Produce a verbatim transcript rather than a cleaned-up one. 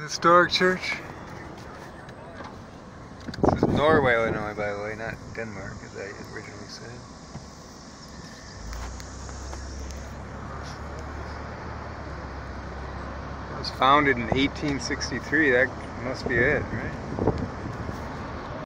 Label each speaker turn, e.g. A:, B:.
A: Historic church. This is Norway, Illinois, by the way, not Denmark, as I originally said. It was founded in eighteen sixty-three. That must be it, right?